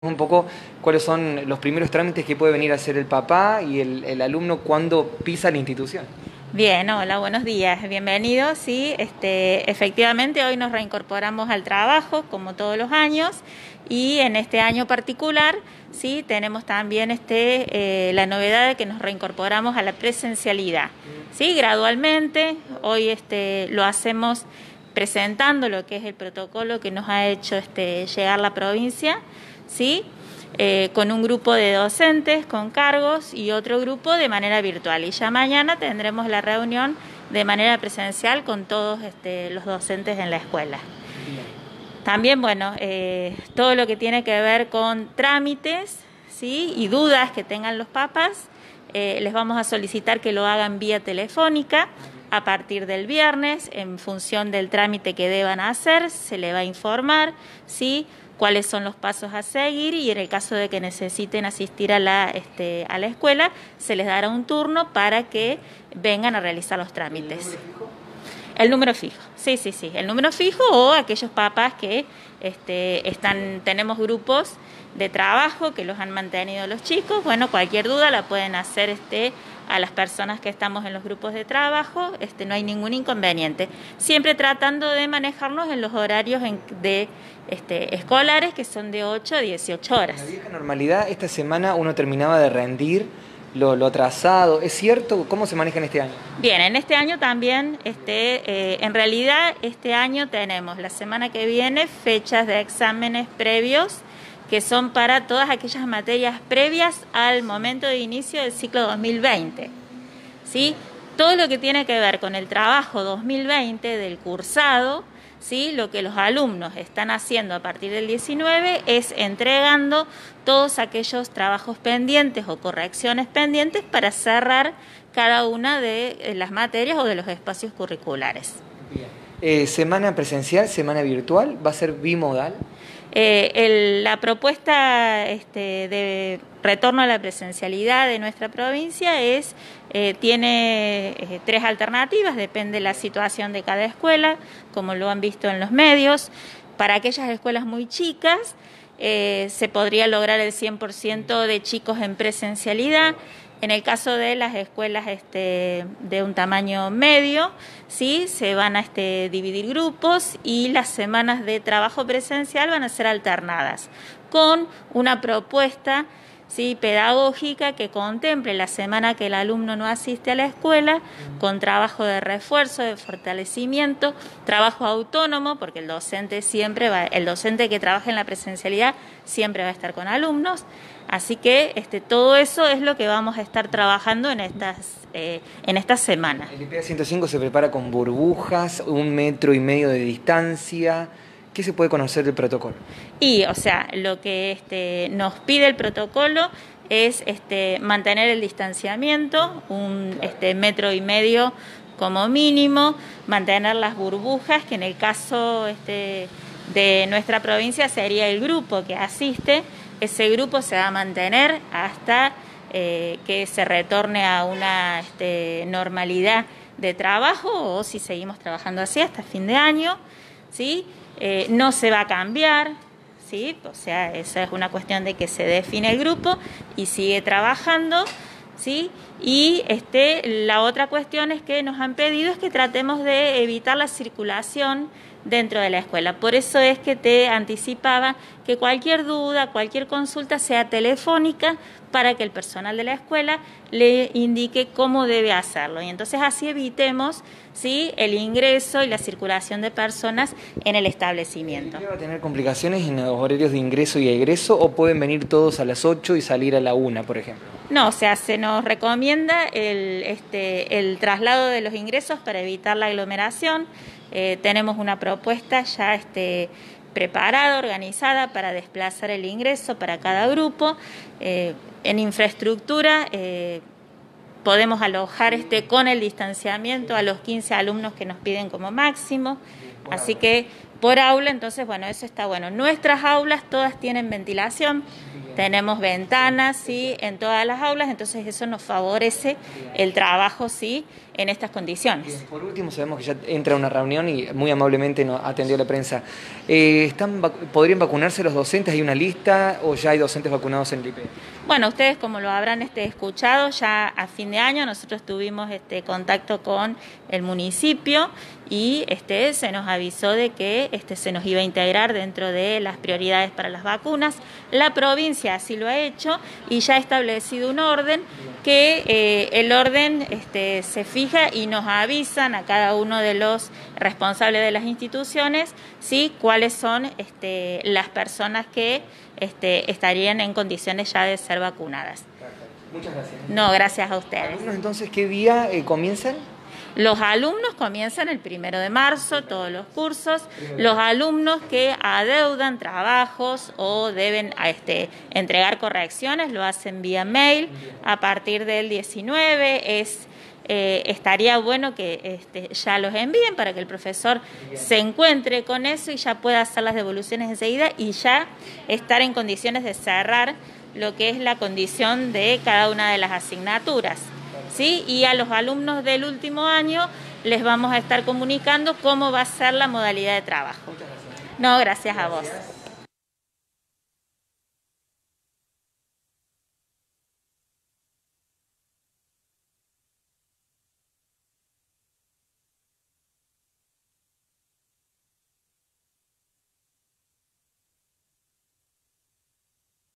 Un poco cuáles son los primeros trámites que puede venir a hacer el papá y el alumno cuando pisa la institución. Bien, hola, buenos días, bienvenidos. Sí, efectivamente hoy nos reincorporamos al trabajo como todos los años y en este año particular sí tenemos también la novedad de que nos reincorporamos a la presencialidad. Sí, gradualmente hoy lo hacemos presentando lo que es el protocolo que nos ha hecho llegar la provincia, ¿sí? Con un grupo de docentes con cargos y otro grupo de manera virtual. Y ya mañana tendremos la reunión de manera presencial con todos los docentes en la escuela. También, bueno, todo lo que tiene que ver con trámites, ¿sí? Y dudas que tengan los papás, les vamos a solicitar que lo hagan vía telefónica. A partir del viernes, en función del trámite que deban hacer, se le va a informar, ¿sí?, cuáles son los pasos a seguir, y en el caso de que necesiten asistir a la escuela, se les dará un turno para que vengan a realizar los trámites. El número fijo, sí, el número fijo, o aquellos papás que tenemos grupos de trabajo que los han mantenido los chicos. Bueno, cualquier duda la pueden hacer a las personas que estamos en los grupos de trabajo, no hay ningún inconveniente. Siempre tratando de manejarnos en los horarios escolares, que son de 8 a 18 horas. En la vieja normalidad, esta semana uno terminaba de rendir lo atrasado. ¿Es cierto? ¿Cómo se maneja en este año? Bien, en este año también, en realidad este año tenemos la semana que viene fechas de exámenes previos que son para todas aquellas materias previas al momento de inicio del ciclo 2020. ¿Sí? Todo lo que tiene que ver con el trabajo 2020 del cursado, ¿sí?, lo que los alumnos están haciendo a partir del 19 es entregando todos aquellos trabajos pendientes o correcciones pendientes para cerrar cada una de las materias o de los espacios curriculares. ¿Semana presencial, semana virtual? ¿Va a ser bimodal? La propuesta de retorno a la presencialidad de nuestra provincia tiene tres alternativas, depende de la situación de cada escuela, como lo han visto en los medios. Para aquellas escuelas muy chicas se podría lograr el 100% de chicos en presencialidad. En el caso de las escuelas de un tamaño medio, ¿sí?, se van a dividir grupos y las semanas de trabajo presencial van a ser alternadas con una propuesta, ¿sí?, pedagógica que contemple la semana que el alumno no asiste a la escuela con trabajo de refuerzo, de fortalecimiento, trabajo autónomo, porque el docente que trabaja en la presencialidad siempre va a estar con alumnos. Así que todo eso es lo que vamos a estar trabajando en estas semanas. El IPEA 105 se prepara con burbujas, 1,5 metros de distancia. ¿Qué se puede conocer del protocolo? Y, o sea, lo que nos pide el protocolo es mantener el distanciamiento, 1,5 metros como mínimo, mantener las burbujas, que en el caso de nuestra provincia sería el grupo que asiste. Ese grupo se va a mantener hasta que se retorne a una normalidad de trabajo, o si seguimos trabajando así hasta fin de año, ¿sí? No se va a cambiar, ¿sí? O sea, esa es una cuestión de que se define el grupo y sigue trabajando, ¿sí? Y la otra cuestión es que nos han pedido es que tratemos de evitar la circulación dentro de la escuela. Por eso es que te anticipaba que cualquier duda, cualquier consulta sea telefónica, para que el personal de la escuela le indique cómo debe hacerlo. Y entonces así evitemos, ¿sí?, el ingreso y la circulación de personas en el establecimiento. ¿Va a tener complicaciones en los horarios de ingreso y egreso, o pueden venir todos a las 8 y salir a la 1, por ejemplo? No, o sea, se nos recomienda el traslado de los ingresos para evitar la aglomeración. Tenemos una propuesta ya preparada, organizada para desplazar el ingreso para cada grupo. En infraestructura podemos alojar con el distanciamiento a los 15 alumnos que nos piden como máximo. Así que por aula, entonces, bueno, eso está bueno. Nuestras aulas todas tienen ventilación, tenemos ventanas, ¿sí?, en todas las aulas, entonces eso nos favorece el trabajo, ¿sí?, en estas condiciones. Bien, por último, sabemos que ya entra a una reunión y muy amablemente nos atendió la prensa. ¿Podrían vacunarse los docentes? ¿Hay una lista o ya hay docentes vacunados en el IP? Bueno, ustedes como lo habrán escuchado, ya a fin de año nosotros tuvimos contacto con el municipio y se nos avisó de que se nos iba a integrar dentro de las prioridades para las vacunas. La provincia así lo ha hecho y ya ha establecido un orden que el orden se fija y nos avisan a cada uno de los responsables de las instituciones, ¿sí?, cuáles son las personas que estarían en condiciones ya de ser vacunadas. Muchas gracias. No, gracias a ustedes. Entonces, ¿qué día comienzan? Los alumnos comienzan el 1 de marzo, todos los cursos. Los alumnos que adeudan trabajos o deben entregar correcciones lo hacen vía mail. A partir del 19 estaría bueno que ya los envíen para que el profesor se encuentre con eso y ya pueda hacer las devoluciones enseguida y ya estar en condiciones de cerrar lo que es la condición de cada una de las asignaturas, ¿sí? Y a los alumnos del último año les vamos a estar comunicando cómo va a ser la modalidad de trabajo. No, gracias a vos.